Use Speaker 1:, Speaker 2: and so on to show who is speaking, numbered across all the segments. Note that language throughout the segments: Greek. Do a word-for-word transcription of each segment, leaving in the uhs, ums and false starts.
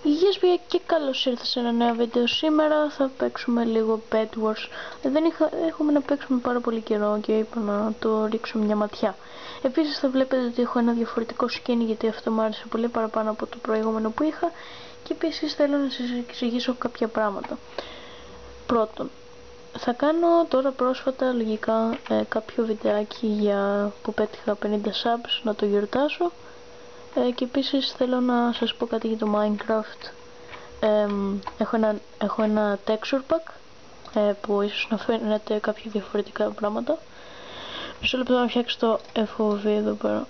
Speaker 1: Γεια παιδιά και καλώς ήρθατε σε ένα νέο βίντεο. Σήμερα θα παίξουμε λίγο Bed Wars. Δεν είχα, έχουμε να παίξουμε πάρα πολύ καιρό και είπα να το ρίξω μια ματιά. Επίσης θα βλέπετε ότι έχω ένα διαφορετικό skin, γιατί αυτό μου άρεσε πολύ παραπάνω από το προηγούμενο που είχα. Και επίσης θέλω να σας εξηγήσω κάποια πράγματα. Πρώτον, θα κάνω τώρα πρόσφατα λογικά ε, κάποιο βιντεάκι για που πέτυχα πενήντα subs, να το γιορτάσω. Ε, και επίσης θέλω να σας πω κάτι για το Minecraft. Ε, έχω, ένα, έχω ένα texture pack ε, που ίσως να φαίνεται κάποια διαφορετικά πράγματα. Μισό λεπτό να φτιάξω το εφ ο βι εδώ πέρα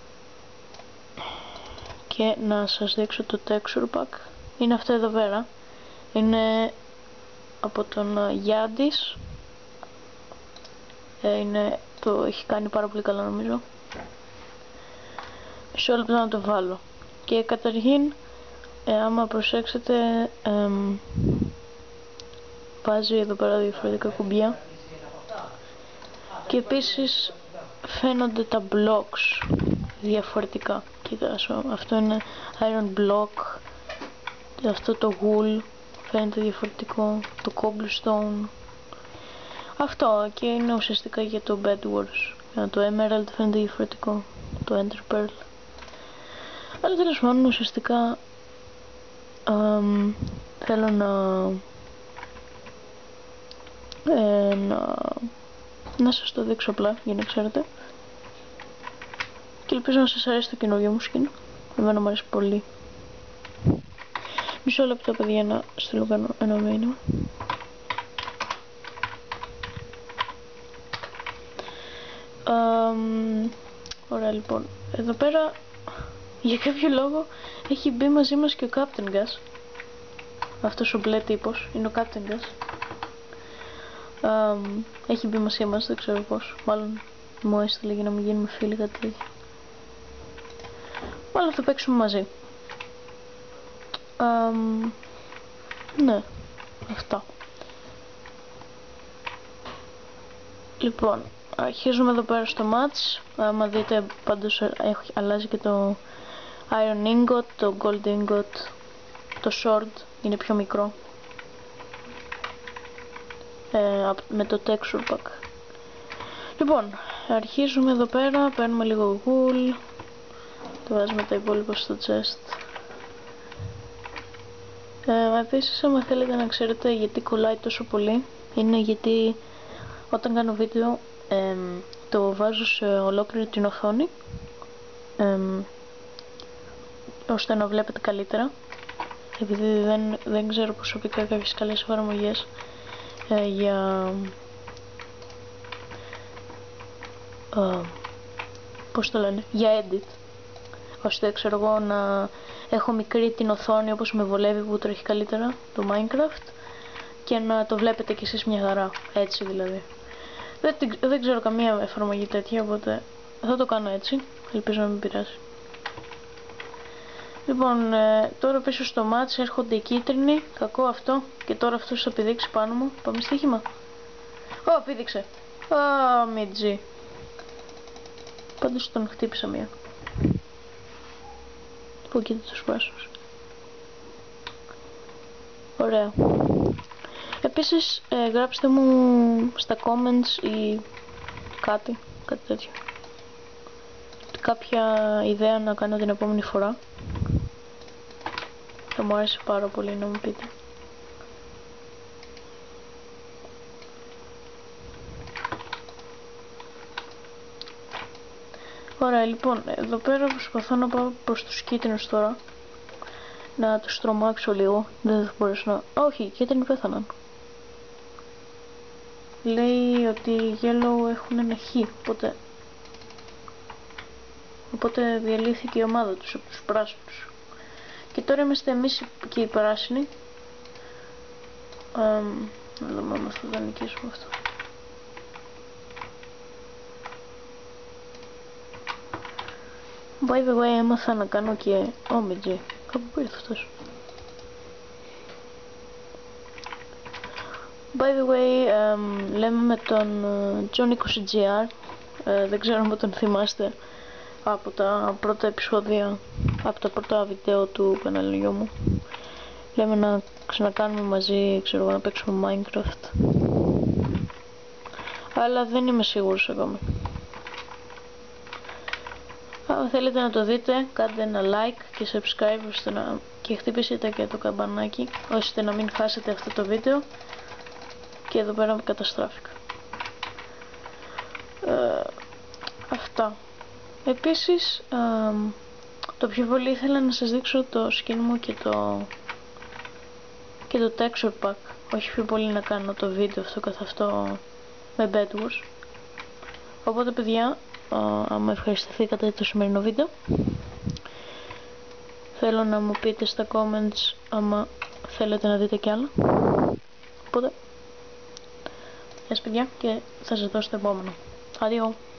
Speaker 1: και να σας δείξω το texture pack. Είναι αυτό εδώ πέρα. Είναι από τον Yadis. Ε, είναι, το έχει κάνει πάρα πολύ καλά νομίζω. Μισό λεπτό να το βάλω. Και καταρχήν, ε, άμα προσέξετε, ε, βάζει εδώ πέρα διαφορετικά κουμπιά. Και επίσης φαίνονται τα blocks διαφορετικά. Κοίτασο, αυτό είναι iron block. Αυτό το wool φαίνεται διαφορετικό. Το cobblestone. Αυτό και είναι ουσιαστικά για το Bed Wars. Το emerald φαίνεται διαφορετικό. Το ender pearl. Αλλά τέλος πάντων ουσιαστικά um, θέλω να, ε, να να σας το δείξω απλά για να ξέρετε, και ελπίζω να σας αρέσει το καινούργιο μου skin. Εμένα μου αρέσει πολύ. Μισό λεπτό παιδιά να στείλω ένα μήνυμα. Um, ωραία λοιπόν, εδώ πέρα για κάποιο λόγο έχει μπει μαζί μας και ο Captain Gas. Αυτός ο μπλε τύπος είναι ο Captain Gas. Um, έχει μπει μαζί μας, δεν ξέρω πώς. Μάλλον μου έστειλε για να μην γίνουμε φίλοι, κάτι τέτοιο. Μάλλον θα παίξουμε μαζί. Um, ναι, αυτά. Λοιπόν, αρχίζουμε εδώ πέρα στο match. Άμα δείτε πάντως έχει αλλάζει και το iron ingot, το gold ingot, το sword είναι πιο μικρό. Ε, με το texture pack. Λοιπόν, αρχίζουμε εδώ πέρα, παίρνουμε λίγο wool, το βάζουμε τα υπόλοιπα στο chest. Ε, επίσης, άμα θέλετε να ξέρετε γιατί κολλάει τόσο πολύ, είναι γιατί όταν κάνω βίντεο ε, το βάζω σε ολόκληρη την οθόνη, ε, ώστε να βλέπετε καλύτερα, επειδή δεν, δεν ξέρω προσωπικά κάποιες καλές εφαρμογές ε, για ε, πώς το λένε, για edit, ώστε ξέρω εγώ να έχω μικρή την οθόνη όπως με βολεύει που τρέχει καλύτερα το Minecraft και να το βλέπετε κι εσείς μια χαρά, έτσι δηλαδή. Δεν, δεν ξέρω καμία εφαρμογή τέτοια, οπότε θα το κάνω έτσι, ελπίζω να μην πειράσει. Λοιπόν, ε, τώρα πίσω στο match έρχονται οι κίτρινοι, κακό αυτό, και τώρα αυτός θα πηδήξει πάνω μου. Πάμε στοίχημα. Ω, πήδηξε. Ω, μιτζί. Πάντως τον χτύπησα μία. Πού κοίτα τους πράσινους. Ωραία. Επίσης, ε, γράψτε μου στα comments ή κάτι, κάτι τέτοιο. Κάποια ιδέα να κάνω την επόμενη φορά. Θα μου άρεσε πάρα πολύ να μου πείτε. Ωραία, λοιπόν, εδώ πέρα προσπαθώ να πάω προς τους κίτρινους τώρα. Να τους τρομάξω λίγο. Δεν θα μπορέσω να... Όχι, οι κίτρινοι πέθαναν. Λέει ότι οι yellow έχουν ένα χ, οπότε... Οπότε διαλύθηκε η ομάδα τους από τους πράσινους. Και τώρα είμαστε εμείς και οι πράσινοι. Um, να δούμε αν θα το νικήσουμε αυτό. By the way, έμαθα να κάνω και όμιτζι. Κάπου που ήρθε αυτός. By the way, um, λέμε με τον John είκοσι τζι αρ. Uh, δεν ξέρω αν τον θυμάστε από τα πρώτα επεισόδια, από τα πρώτα βίντεο του καναλιού μου. λέμε να ξανακάνουμε μαζί, ξέρω εγώ, να παίξουμε Minecraft. Αλλά δεν είμαι σίγουρος ακόμα. Αν θέλετε να το δείτε, κάντε ένα like και subscribe ώστε να... και χτυπήσετε και το καμπανάκι ώστε να μην χάσετε αυτό το βίντεο. Και εδώ πέρα καταστράφηκα. Ε, αυτά. Επίσης, ε, το πιο πολύ ήθελα να σας δείξω το skin μου και το και το texture pack. Όχι πιο πολύ να κάνω το βίντεο αυτό καθ' αυτό με Bed Wars. Οπότε παιδιά, άμα ευχαριστηθήκατε για το σημερινό βίντεο, θέλω να μου πείτε στα comments άμα θέλετε να δείτε κι άλλα. Οπότε, γεια σας παιδιά και θα σας δώσω το επόμενο. Adiós.